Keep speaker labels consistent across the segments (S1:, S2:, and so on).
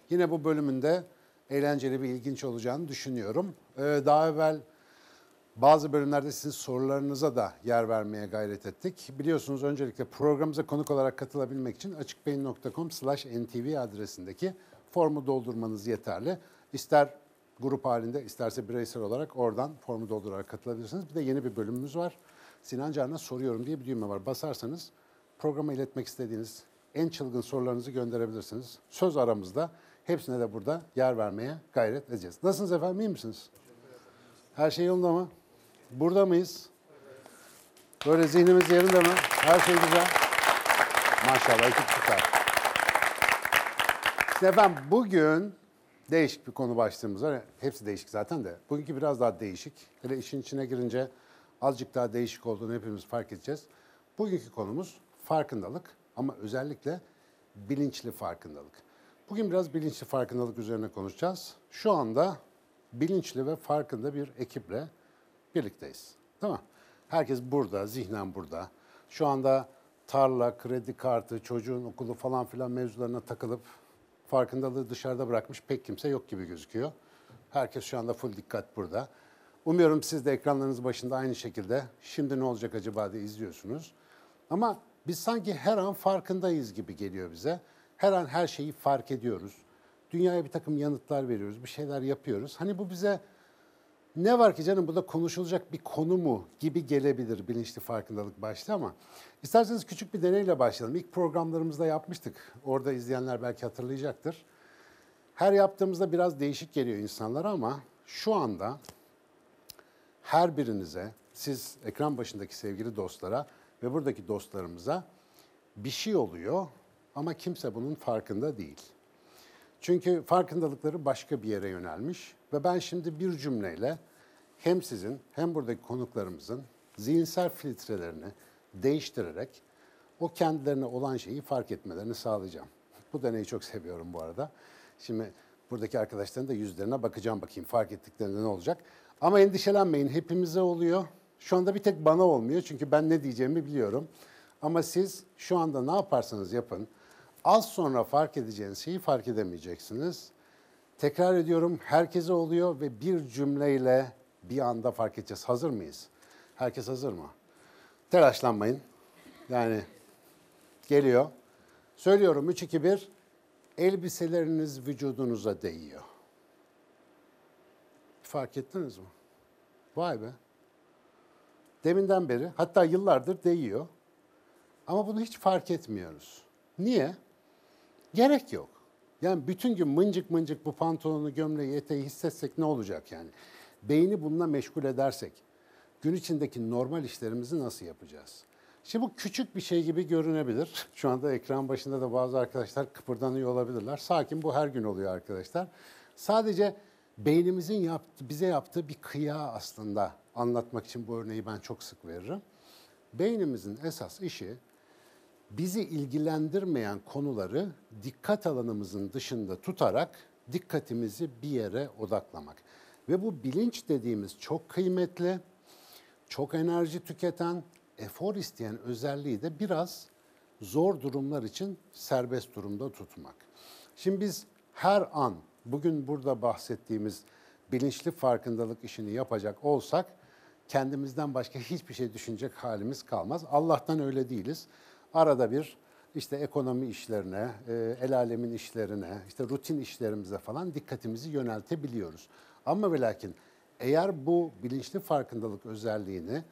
S1: Yine bu bölümünde eğlenceli ve ilginç olacağını düşünüyorum. Daha evvel bazı bölümlerde sizin sorularınıza da yer vermeye gayret ettik. Biliyorsunuz öncelikle programımıza konuk olarak katılabilmek için açıkbeyin.com/ntv adresindeki formu doldurmanız yeterli. İster grup halinde isterse bireysel olarak oradan formu doldurarak katılabilirsiniz. Bir de yeni bir bölümümüz var. Sinan Can'a soruyorum diye bir düğme var. Basarsanız programa iletmek istediğiniz en çılgın sorularınızı gönderebilirsiniz. Söz aramızda. Hepsine de burada yer vermeye gayret edeceğiz. Nasılsınız efendim? İyi misiniz? Her şey yolunda mı? Burada mıyız? Böyle zihnimiz yerinde mi? Her şey güzel. Maşallah ekip süper. İşte efendim bugün değişik bir konu başlığımız var. Hepsi değişik zaten de. Bugünkü biraz daha değişik. Hele işin içine girince azıcık daha değişik olduğunu hepimiz fark edeceğiz. Bugünkü konumuz farkındalık ama özellikle bilinçli farkındalık. Bugün biraz bilinçli farkındalık üzerine konuşacağız. Şu anda bilinçli ve farkında bir ekiple birlikteyiz. Değil mi? Herkes burada, zihnen burada. Şu anda tarla, kredi kartı, çocuğun okulu falan filan mevzularına takılıp farkındalığı dışarıda bırakmış pek kimse yok gibi gözüküyor. Herkes şu anda full dikkat burada. Umuyorum siz de ekranlarınız başında aynı şekilde şimdi ne olacak acaba diye izliyorsunuz. Ama biz sanki her an farkındayız gibi geliyor bize. Her an her şeyi fark ediyoruz. Dünyaya bir takım yanıtlar veriyoruz, bir şeyler yapıyoruz. Hani bu bize ne var ki canım burada konuşulacak bir konu mu gibi gelebilir bilinçli farkındalık başta ama isterseniz küçük bir deneyle başlayalım. İlk programlarımızda yapmıştık. Orada izleyenler belki hatırlayacaktır. Her yaptığımızda biraz değişik geliyor insanlara ama şu anda her birinize, siz ekran başındaki sevgili dostlara ve buradaki dostlarımıza bir şey oluyor ama kimse bunun farkında değil. Çünkü farkındalıkları başka bir yere yönelmiş ve ben şimdi bir cümleyle hem sizin hem buradaki konuklarımızın zihinsel filtrelerini değiştirerek o kendilerine olan şeyi fark etmelerini sağlayacağım. Bu deneyi çok seviyorum bu arada. Şimdi buradaki arkadaşların da yüzlerine bakacağım bakayım fark ettiklerinde ne olacak. Ama endişelenmeyin hepimize oluyor. Şu anda bir tek bana olmuyor çünkü ben ne diyeceğimi biliyorum. Ama siz şu anda ne yaparsanız yapın az sonra fark edeceğiniz şeyi fark edemeyeceksiniz. Tekrar ediyorum herkese oluyor ve bir cümleyle bir anda fark edeceğiz. Hazır mıyız? Herkes hazır mı? Telaşlanmayın. Yani geliyor. Söylüyorum 3, 2, 1. Elbiseleriniz vücudunuza değiyor. Fark ettiniz mi? Vay be. Deminden beri hatta yıllardır değiyor. Ama bunu hiç fark etmiyoruz. Niye? Gerek yok. Yani bütün gün mıncık mıncık bu pantolonu, gömleği, eteği hissetsek ne olacak yani? Beyni bununla meşgul edersek gün içindeki normal işlerimizi nasıl yapacağız? Şimdi bu küçük bir şey gibi görünebilir. Şu anda ekran başında da bazı arkadaşlar kıpırdanıyor olabilirler. Sakin bu her gün oluyor arkadaşlar. Sadece beynimizin bize yaptığı bir kıya aslında anlatmak için bu örneği ben çok sık veririm. Beynimizin esas işi bizi ilgilendirmeyen konuları dikkat alanımızın dışında tutarak dikkatimizi bir yere odaklamak. Ve bu bilinç dediğimiz çok kıymetli, çok enerji tüketen, efor isteyen özelliği de biraz zor durumlar için serbest durumda tutmak. Şimdi biz her an bugün burada bahsettiğimiz bilinçli farkındalık işini yapacak olsak kendimizden başka hiçbir şey düşünecek halimiz kalmaz. Allah'tan öyle değiliz. Arada bir işte ekonomi işlerine, el alemin işlerine, işte rutin işlerimize falan dikkatimizi yöneltebiliyoruz. Ama ve lakin eğer bu bilinçli farkındalık özelliğini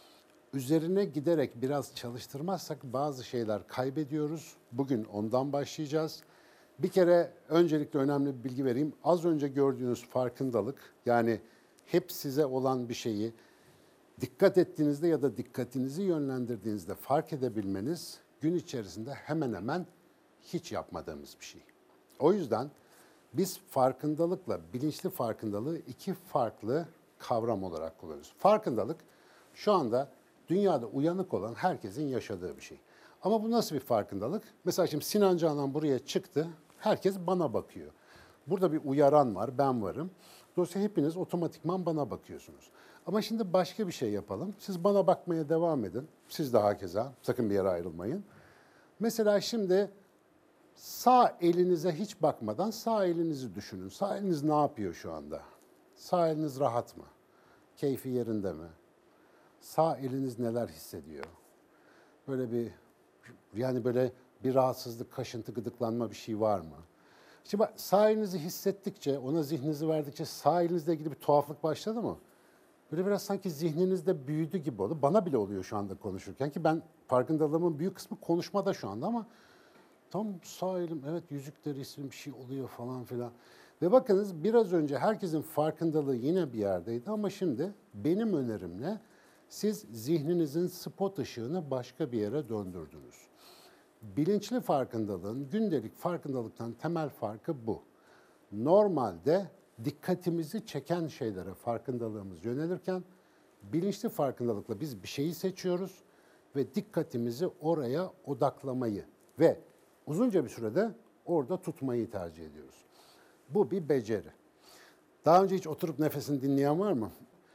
S1: üzerine giderek biraz çalıştırmazsak bazı şeyler kaybediyoruz. Bugün ondan başlayacağız. Bir kere öncelikle önemli bir bilgi vereyim. Az önce gördüğünüz farkındalık yani hep size olan bir şeyi dikkat ettiğinizde ya da dikkatinizi yönlendirdiğinizde fark edebilmeniz gün içerisinde hemen hemen hiç yapmadığımız bir şey. O yüzden biz farkındalıkla bilinçli farkındalığı iki farklı kavram olarak kullanıyoruz. Farkındalık şu anda dünyada uyanık olan herkesin yaşadığı bir şey. Ama bu nasıl bir farkındalık? Mesela şimdi Sinan Canan buraya çıktı, herkes bana bakıyor. Burada bir uyaran var, ben varım. Dolayısıyla hepiniz otomatikman bana bakıyorsunuz. Ama şimdi başka bir şey yapalım. Siz bana bakmaya devam edin. Siz de hakeza, sakın bir yere ayrılmayın. Mesela şimdi Sağ elinize hiç bakmadan sağ elinizi düşünün. Sağ eliniz ne yapıyor şu anda? Sağ eliniz rahat mı? Keyfi yerinde mi? Sağ eliniz neler hissediyor? Böyle bir, yani böyle bir rahatsızlık, kaşıntı, gıdıklanma bir şey var mı? Şimdi bak, sağ elinizi hissettikçe, ona zihninizi verdikçe sağ elinizle ilgili bir tuhaflık başladı mı? Böyle biraz sanki zihninizde büyüdü gibi oldu. Bana bile oluyor şu anda konuşurken, ki ben farkındalığımın büyük kısmı konuşmada şu anda, ama tam sağ elim, evet, yüzükleri isim bir şey oluyor falan filan. Ve bakınız, biraz önce herkesin farkındalığı yine bir yerdeydi, ama şimdi benim önerimle siz zihninizin spot ışığını başka bir yere döndürdünüz. Bilinçli farkındalığın gündelik farkındalıktan temel farkı bu. Normalde dikkatimizi çeken şeylere farkındalığımız yönelirken, bilinçli farkındalıkla biz bir şeyi seçiyoruz ve dikkatimizi oraya odaklamayı ve uzunca bir sürede orada tutmayı tercih ediyoruz. Bu bir beceri. Daha önce hiç oturup nefesini dinleyen var mı?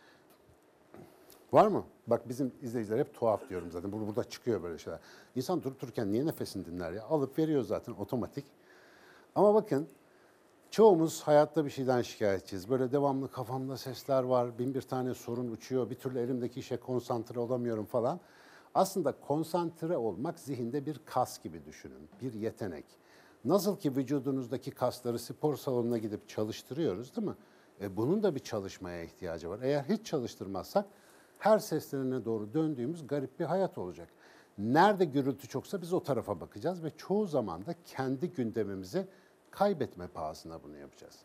S1: Var mı? Bak, bizim izleyiciler hep tuhaf diyorum zaten. Burada çıkıyor böyle şeyler. İnsan durup dururken niye nefesini dinler ya? Alıp veriyor zaten otomatik. Ama bakın, çoğumuz hayatta bir şeyden şikayetçiyiz. Böyle devamlı kafamda sesler var, bin bir tane sorun uçuyor, bir türlü elimdeki işe konsantre olamıyorum falan. Aslında konsantre olmak zihinde bir kas gibi düşünün, bir yetenek. Nasıl ki vücudunuzdaki kasları spor salonuna gidip çalıştırıyoruz, değil mi? Bunun da bir çalışmaya ihtiyacı var. Eğer hiç çalıştırmazsak her seslerine doğru döndüğümüz garip bir hayat olacak. Nerede gürültü çoksa biz o tarafa bakacağız ve çoğu zaman da kendi gündemimizi kaybetme pahasına bunu yapacağız.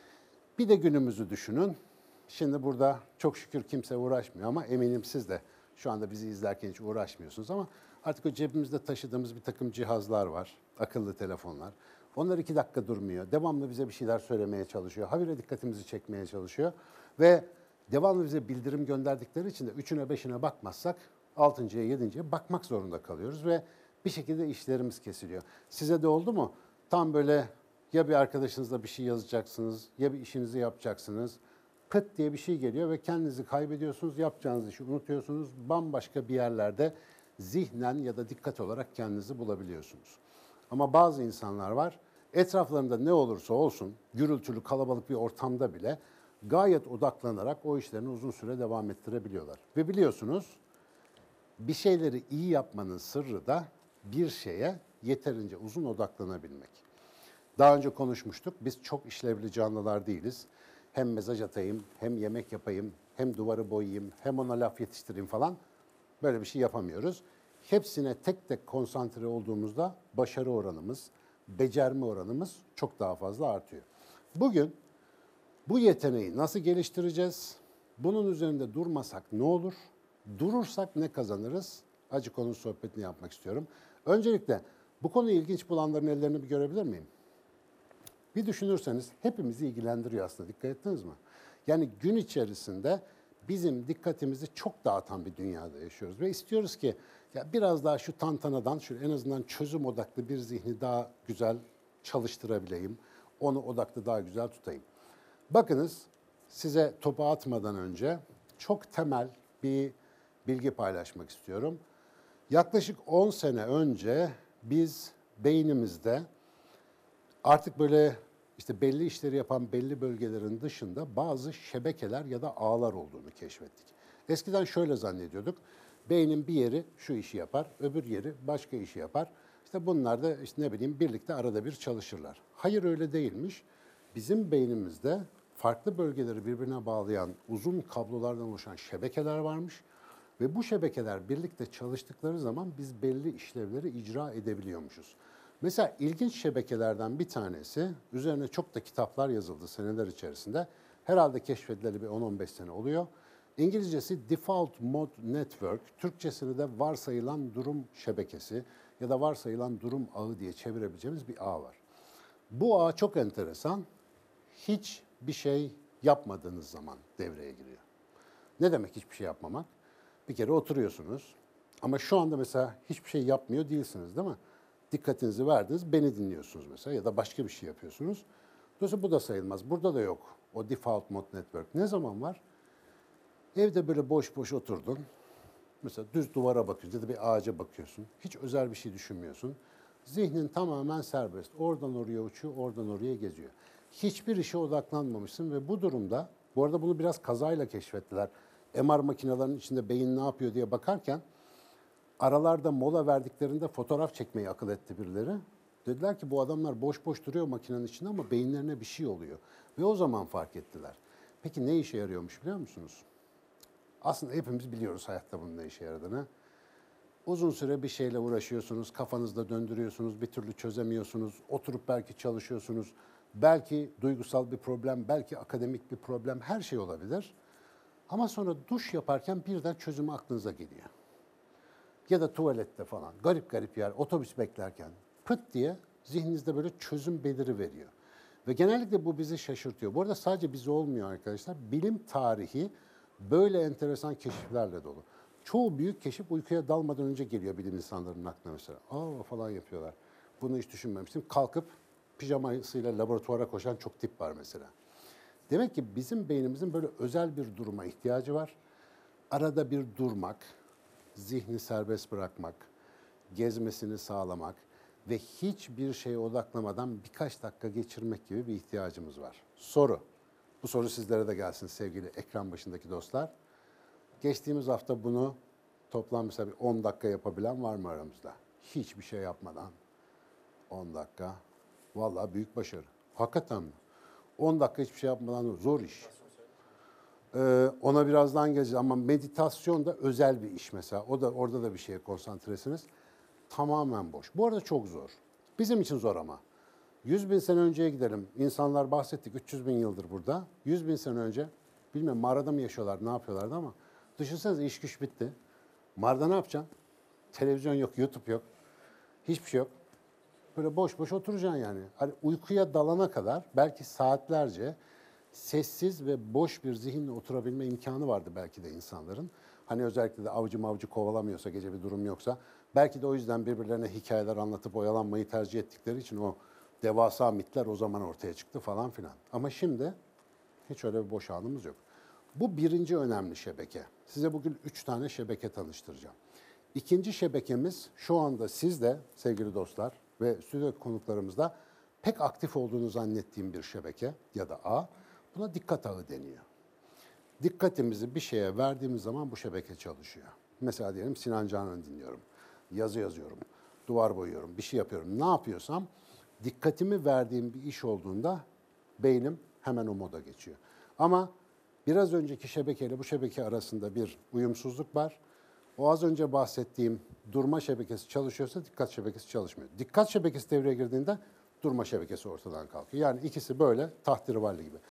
S1: Bir de günümüzü düşünün. Şimdi burada çok şükür kimse uğraşmıyor, ama eminim siz de şu anda bizi izlerken hiç uğraşmıyorsunuz, ama artık o cebimizde taşıdığımız bir takım cihazlar var, akıllı telefonlar. Onlar 2 dakika durmuyor. Devamlı bize bir şeyler söylemeye çalışıyor. Habire dikkatimizi çekmeye çalışıyor. Ve devamlı bize bildirim gönderdikleri için de 3'üne 5'ine bakmazsak 6.'ya 7.'ye bakmak zorunda kalıyoruz ve bir şekilde işlerimiz kesiliyor. Size de oldu mu? Tam böyle ya bir arkadaşınızla bir şey yazacaksınız, ya bir işinizi yapacaksınız. Pıt diye bir şey geliyor ve kendinizi kaybediyorsunuz, yapacağınız işi unutuyorsunuz. Bambaşka bir yerlerde zihnen ya da dikkat olarak kendinizi bulabiliyorsunuz. Ama bazı insanlar var, etraflarında ne olursa olsun, gürültülü, kalabalık bir ortamda bile gayet odaklanarak o işlerini uzun süre devam ettirebiliyorlar. Ve biliyorsunuz, bir şeyleri iyi yapmanın sırrı da bir şeye yeterince uzun odaklanabilmek. Daha önce konuşmuştuk, biz çok işlevli canlılar değiliz. Hem mesaj atayım, hem yemek yapayım, hem duvarı boyayayım, hem ona laf yetiştireyim falan. Böyle bir şey yapamıyoruz. Hepsine tek tek konsantre olduğumuzda başarı oranımız, becerme oranımız çok daha fazla artıyor. Bugün bu yeteneği nasıl geliştireceğiz? Bunun üzerinde durmasak ne olur? Durursak ne kazanırız? Acık onun sohbetini yapmak istiyorum. Öncelikle bu konuyu ilginç bulanların ellerini bir görebilir miyim? Bir düşünürseniz hepimizi ilgilendiriyor aslında, dikkat ettiniz mi? Yani gün içerisinde bizim dikkatimizi çok dağıtan bir dünyada yaşıyoruz ve istiyoruz ki ya biraz daha şu tantanadan, şu en azından çözüm odaklı bir zihni daha güzel çalıştırabileyim, onu odaklı daha güzel tutayım. Bakınız, size topu atmadan önce çok temel bir bilgi paylaşmak istiyorum. Yaklaşık 10 sene önce biz beynimizde artık böyle işte belli işleri yapan belli bölgelerin dışında bazı şebekeler ya da ağlar olduğunu keşfettik. Eskiden şöyle zannediyorduk. Beynin bir yeri şu işi yapar, öbür yeri başka işi yapar. İşte bunlar da işte ne bileyim birlikte arada bir çalışırlar. Hayır, öyle değilmiş. Bizim beynimizde farklı bölgeleri birbirine bağlayan uzun kablolardan oluşan şebekeler varmış. Ve bu şebekeler birlikte çalıştıkları zaman biz belli işlevleri icra edebiliyormuşuz. Mesela ilginç şebekelerden bir tanesi, üzerine çok da kitaplar yazıldı seneler içerisinde. Herhalde keşfedileli bir 10-15 sene oluyor. İngilizcesi Default Mode Network, Türkçesini de varsayılan durum şebekesi ya da varsayılan durum ağı diye çevirebileceğimiz bir ağ var. Bu ağ çok enteresan. Hiç bir şey yapmadığınız zaman devreye giriyor. Ne demek hiçbir şey yapmamak? Bir kere oturuyorsunuz ama şu anda mesela hiçbir şey yapmıyor değilsiniz, değil mi? Dikkatinizi verdiniz, beni dinliyorsunuz mesela ya da başka bir şey yapıyorsunuz. Dolayısıyla bu da sayılmaz. Burada da yok o default mode network. Ne zaman var? Evde böyle boş boş oturdun. Mesela düz duvara bakıyorsun ya da bir ağaca bakıyorsun. Hiç özel bir şey düşünmüyorsun. Zihnin tamamen serbest. Oradan oraya uçuyor, oradan oraya geziyor. Hiçbir işe odaklanmamışsın ve bu durumda, bu arada bunu biraz kazayla keşfettiler. MR makinelerinin içinde beyin ne yapıyor diye bakarken aralarda mola verdiklerinde fotoğraf çekmeyi akıl etti birileri. Dediler ki bu adamlar boş boş duruyor makinenin içinde ama beyinlerine bir şey oluyor. Ve o zaman fark ettiler. Peki ne işe yarıyormuş biliyor musunuz? Aslında hepimiz biliyoruz hayatta bunun ne işe yaradığını. Uzun süre bir şeyle uğraşıyorsunuz, kafanızda döndürüyorsunuz, bir türlü çözemiyorsunuz, oturup belki çalışıyorsunuz. Belki duygusal bir problem, belki akademik bir problem, her şey olabilir. Ama sonra duş yaparken birden çözümü aklınıza geliyor. Ya da tuvalette falan, garip garip yer, otobüs beklerken pıt diye zihninizde böyle çözüm beliri veriyor. Ve genellikle bu bizi şaşırtıyor. Bu arada sadece bizi olmuyor arkadaşlar. Bilim tarihi böyle enteresan keşiflerle dolu. Çoğu büyük keşif uykuya dalmadan önce geliyor bilim insanlarının aklına mesela. Aa falan yapıyorlar. Bunu hiç düşünmemiştim. Kalkıp pijamasıyla laboratuvara koşan çok tip var mesela. Demek ki bizim beynimizin böyle özel bir duruma ihtiyacı var. Arada bir durmak, zihni serbest bırakmak, gezmesini sağlamak ve hiçbir şeye odaklamadan birkaç dakika geçirmek gibi bir ihtiyacımız var. Soru. Bu soru sizlere de gelsin sevgili ekran başındaki dostlar. Geçtiğimiz hafta bunu toplam mesela bir 10 dakika yapabilen var mı aramızda? Hiçbir şey yapmadan 10 dakika. Vallahi büyük başarı. Hakikaten mi? 10 dakika hiçbir şey yapmadan zor iş. Ona birazdan geleceğiz ama meditasyon da özel bir iş mesela. O da orada da bir şeye konsantresiniz. Tamamen boş. Bu arada çok zor. Bizim için zor ama. 100 bin sene önceye gidelim. İnsanlar bahsettik 300 bin yıldır burada. 100 bin sene önce bilmiyorum mağarada mı yaşıyorlar, ne yapıyorlardı ama düşünsenize iş güç bitti. Mağarada ne yapacaksın? Televizyon yok, YouTube yok. Hiçbir şey yok. Böyle boş boş oturacaksın yani. Hani uykuya dalana kadar belki saatlerce sessiz ve boş bir zihinle oturabilme imkanı vardı belki de insanların. Hani özellikle de avcı mavcı kovalamıyorsa, gece bir durum yoksa. Belki de o yüzden birbirlerine hikayeler anlatıp oyalanmayı tercih ettikleri için o devasa mitler o zaman ortaya çıktı falan filan. Ama şimdi hiç öyle bir boş anımız yok. Bu birinci önemli şebeke. Size bugün 3 tane şebeke tanıştıracağım. İkinci şebekemiz şu anda sizde sevgili dostlar ve stüdyo konuklarımızda pek aktif olduğunu zannettiğim bir şebeke ya da ağ. Buna dikkat ağı deniyor. Dikkatimizi bir şeye verdiğimiz zaman bu şebeke çalışıyor. Mesela diyelim Sinan Canan'ı dinliyorum, yazı yazıyorum, duvar boyuyorum, bir şey yapıyorum. Ne yapıyorsam dikkatimi verdiğim bir iş olduğunda beynim hemen o moda geçiyor. Ama biraz önceki şebekeyle bu şebeke arasında bir uyumsuzluk var. O az önce bahsettiğim durma şebekesi çalışıyorsa dikkat şebekesi çalışmıyor. Dikkat şebekesi devreye girdiğinde durma şebekesi ortadan kalkıyor. Yani ikisi böyle tahterevalli gibi.